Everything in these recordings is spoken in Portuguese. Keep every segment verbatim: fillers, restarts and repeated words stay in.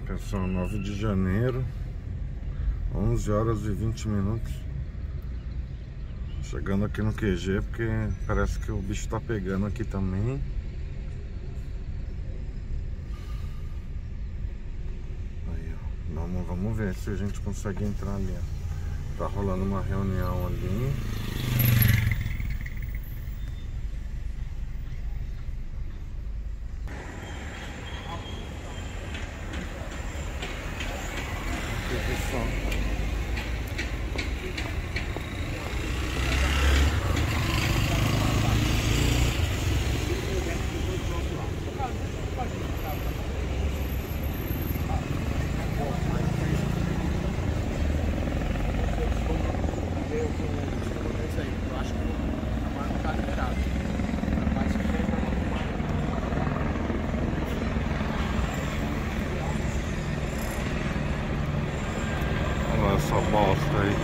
Pessoal, nove de janeiro, onze horas e vinte minutos. Chegando aqui no Q G, porque parece que o bicho tá pegando aqui também. Aí, ó. Vamos, vamos ver se a gente consegue entrar ali, ó. Tá rolando uma reunião ali. Olha essa bosta aí.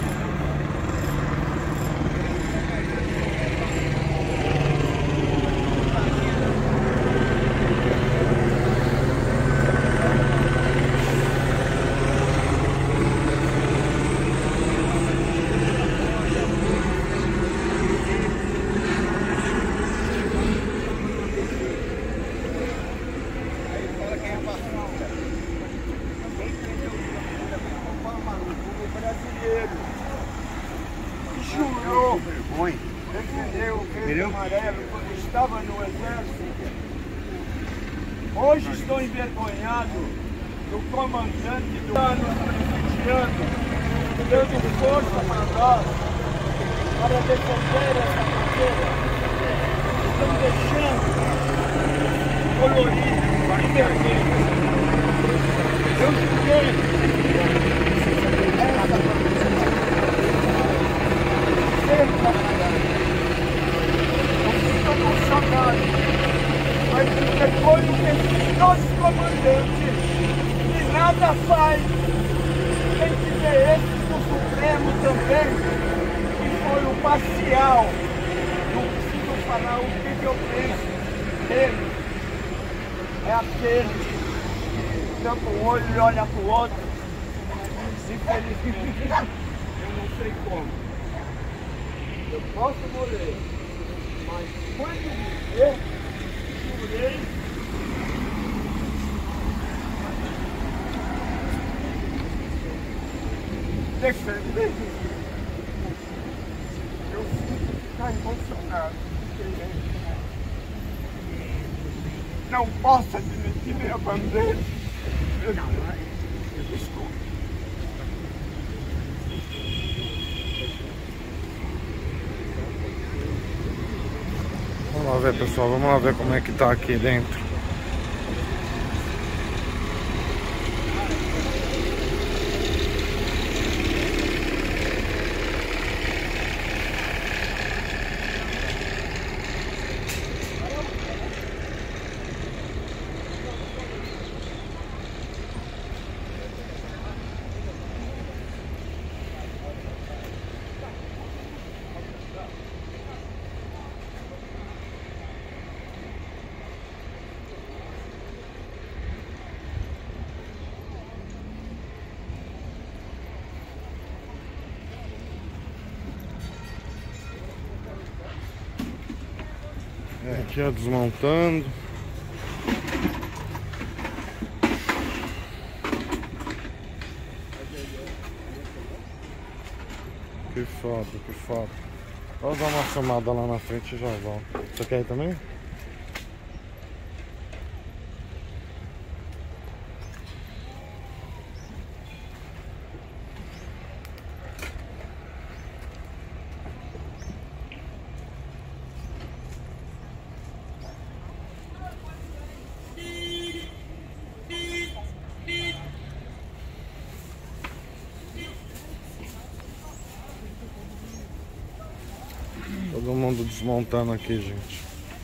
Jurou, defendeu o verde amarelo quando estava no exército. Hoje estou envergonhado do comandante do ano presidiando, dando força para nós, para defender essa bandeira. Estão deixando colorido e vermelho. Eu julguei essa bandeira. Não fica chocado, mas depois desses dois comandantes que nada faz, tem que ver esse do Supremo também, que foi o parcial. Não preciso falar o que eu penso dele. É aquele que tampa um olho e olha para o outro. Infelizmente, eu não sei como. Eu posso morrer, mas quando viver, jurei. Defender. Eu sinto ficar emocionado. Não posso admitir minha bandeira. Desculpa. Vamos lá ver, pessoal, vamos lá ver como é que tá aqui dentro. É, aqui ó, desmontando. Que foda, que foda. Vou dar uma chamada lá na frente e já volto. Você quer ir também? Todo mundo desmontando aqui, gente.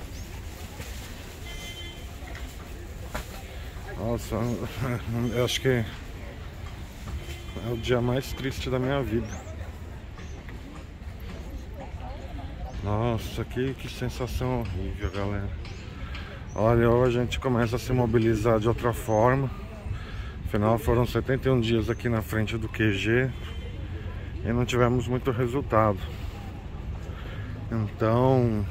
Nossa, eu acho que é o dia mais triste da minha vida. Nossa, que, que sensação horrível, galera. Olha, ou a gente começa a se mobilizar de outra forma, Afinal, foram setenta e um dias aqui na frente do Q G e não tivemos muito resultado. Então,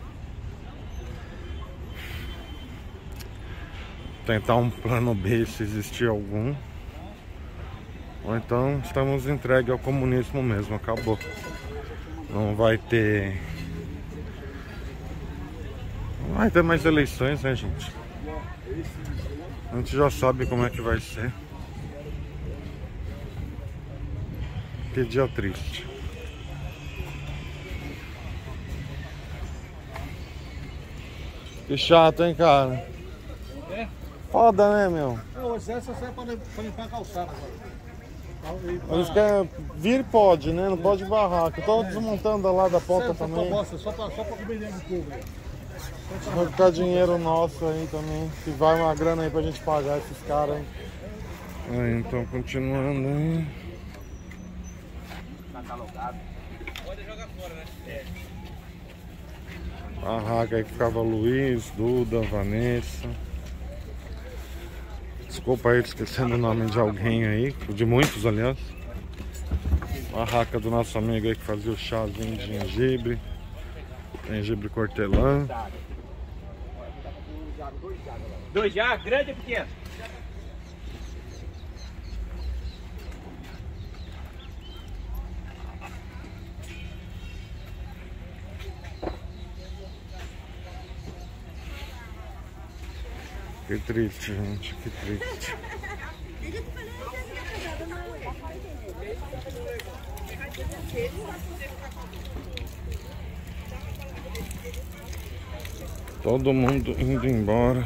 tentar um plano B, se existir algum. Ou então estamos entregues ao comunismo mesmo, acabou. Não vai ter... Não vai ter mais eleições, né, gente? A gente já sabe como é que vai ser. Que dia triste. Que chato, hein, cara? É? Foda, né, meu? Não, hoje essa sai pra limpar a calçada agora. Eles querem vir, pode, né? Não pode barrar. Que eu tô desmontando lá da ponta também. Nossa, só pra, só pra comer dentro do povo. Vai ficar dinheiro nosso aí também. Que vai uma grana aí pra gente pagar esses caras aí. Aí, então, continuando aí. Tá catalogado. Pode jogar fora, né? É. Barraca aí que ficava Luiz, Duda, Vanessa. Desculpa aí, esquecendo o nome de alguém aí, de muitos, aliás. Barraca do nosso amigo aí que fazia o chazinho de gengibre. Gengibre cortelã. Dois já, grande ou pequeno? Que triste, gente, que triste. Todo mundo indo embora.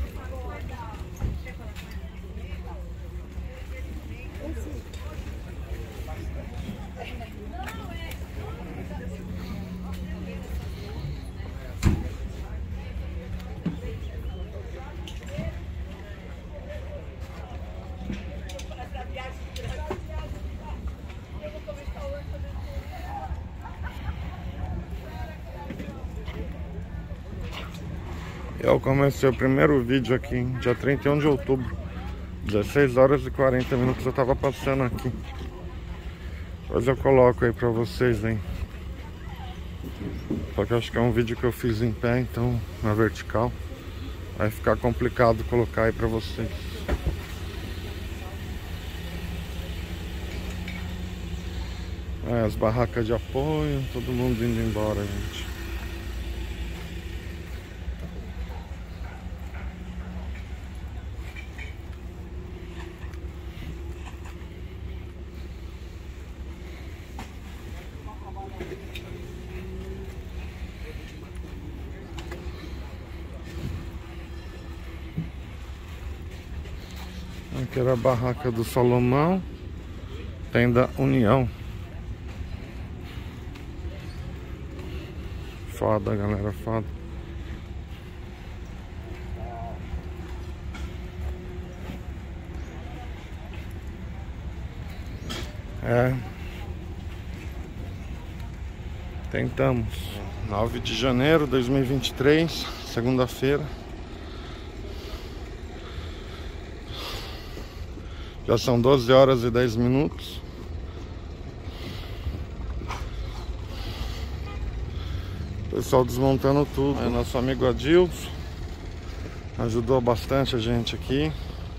Eu comecei o primeiro vídeo aqui, dia trinta e um de outubro, dezesseis horas e quarenta minutos eu tava passando aqui. Depois eu coloco aí pra vocês, hein. Só que eu acho que é um vídeo que eu fiz em pé, então na vertical vai ficar complicado colocar aí pra vocês. É, as barracas de apoio, todo mundo indo embora, gente. Aqui era a barraca do Salomão, tenda União. Foda, galera, foda. É. Tentamos. nove de janeiro de dois mil e vinte e três, segunda-feira. Já são doze horas e dez minutos. Pessoal desmontando tudo. É nosso amigo Adilson. Ajudou bastante a gente aqui.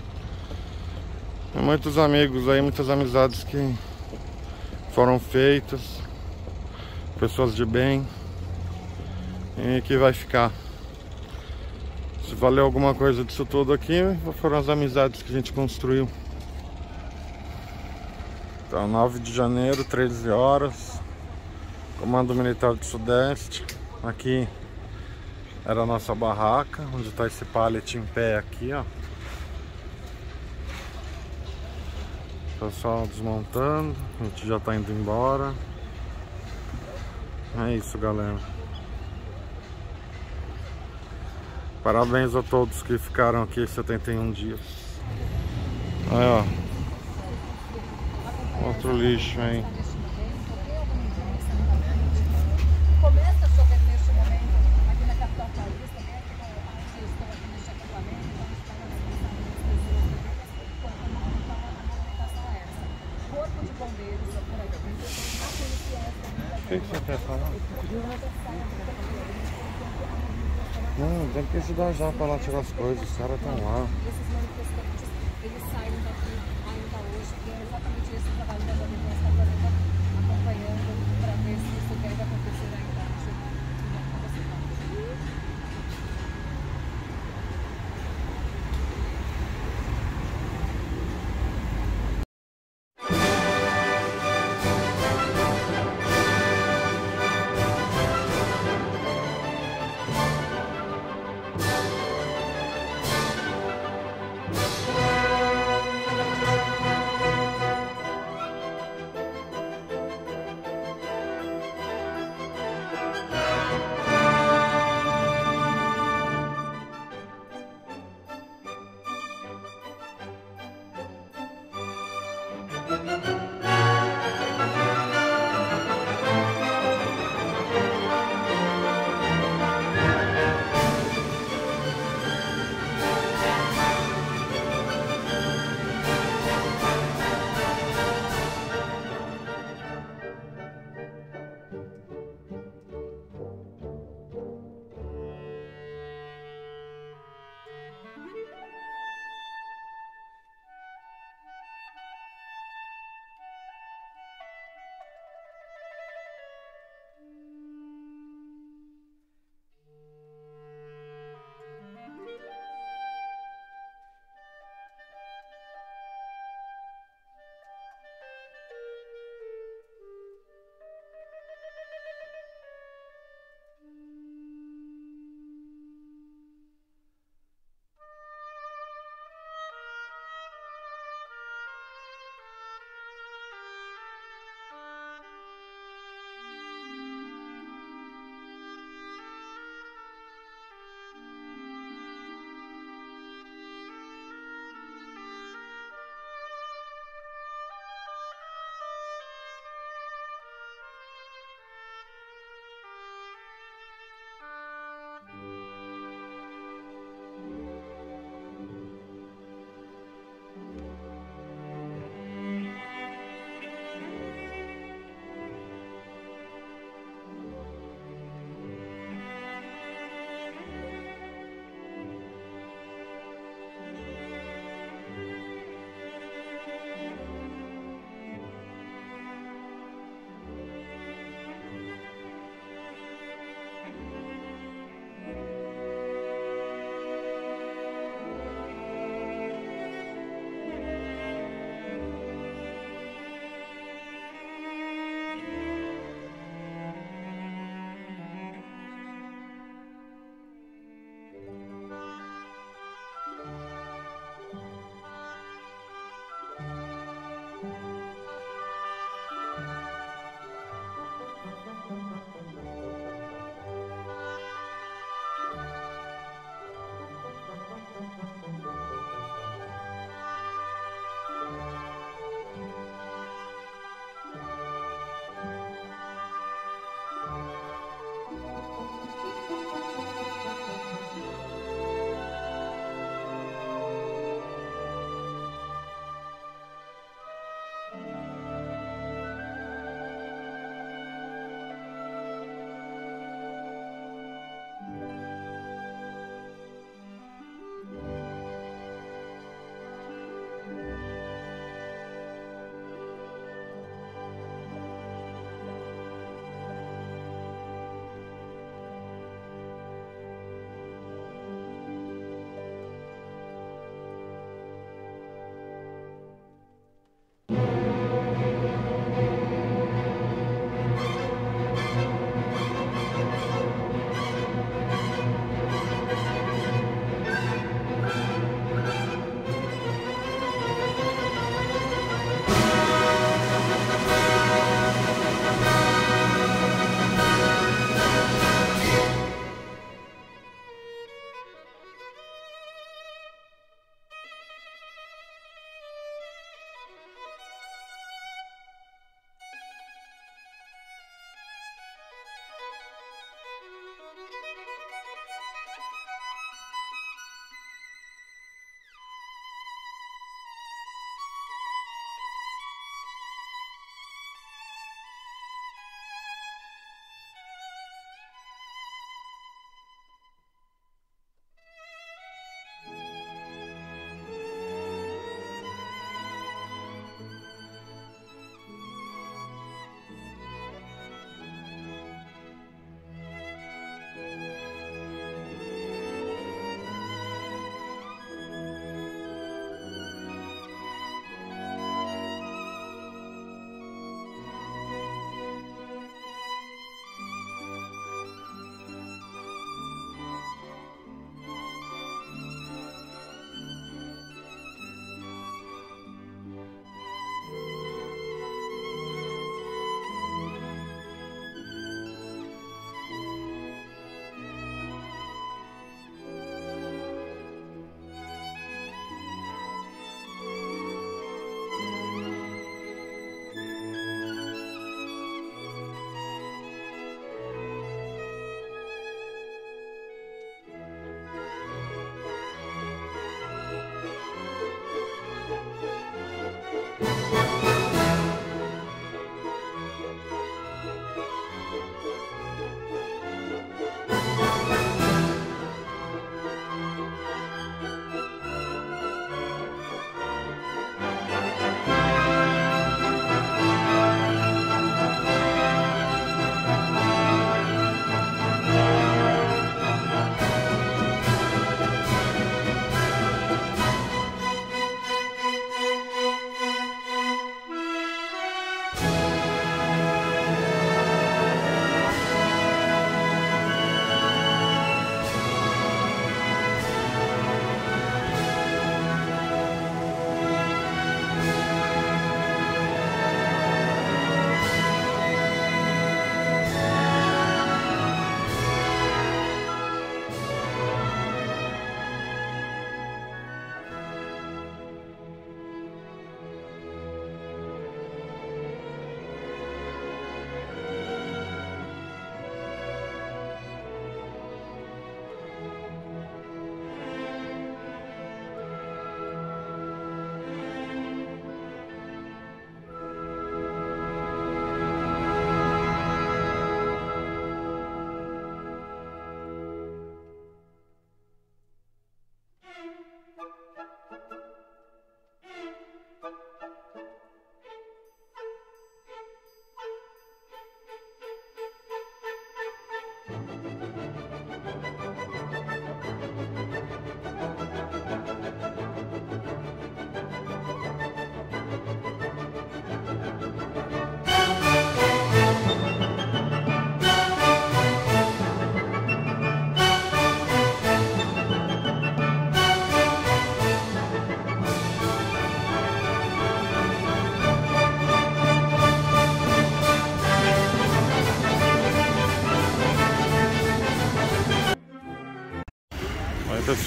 E muitos amigos aí, muitas amizades que foram feitas. Pessoas de bem. E que vai ficar. Se valeu alguma coisa disso tudo aqui, foram as amizades que a gente construiu. Então, nove de janeiro, treze horas. Comando Militar do Sudeste. Aqui era a nossa barraca, onde está esse pallet em pé aqui, ó. Pessoal desmontando, a gente já está indo embora. É isso, galera. Parabéns a todos que ficaram aqui setenta e um dias. Aí, ó. Outro lixo aí. Começa a chover neste momento aqui na capital paulista, né? Estão aqui neste acampamento, então estamos que você quer falar? Não, tem que ajudar já pra lá tirar as coisas, os caras estão lá. Esses manifestantes, eles saem daqui ainda hoje, e é exatamente esse trabalho da Jovem Pan está fazendo, acompanhando, para ver se isso deve acontecer ainda hoje na cidade.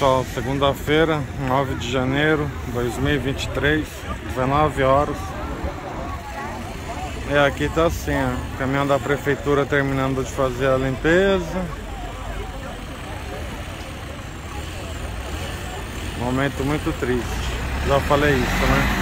pessoal, segunda-feira, nove de janeiro de dois mil e vinte e três, dezenove horas. E aqui tá assim, ó, caminhão da prefeitura terminando de fazer a limpeza. Momento muito triste. Já falei isso, né?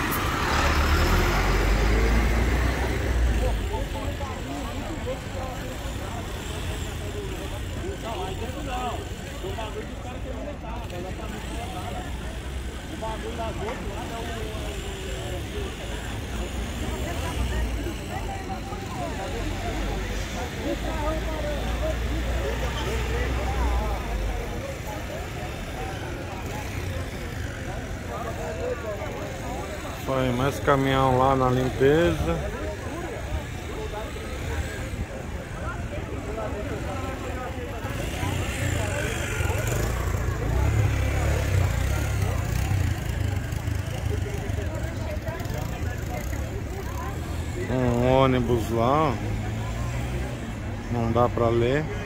Foi mais caminhão lá na limpeza. Um ônibus lá, não dá pra ler.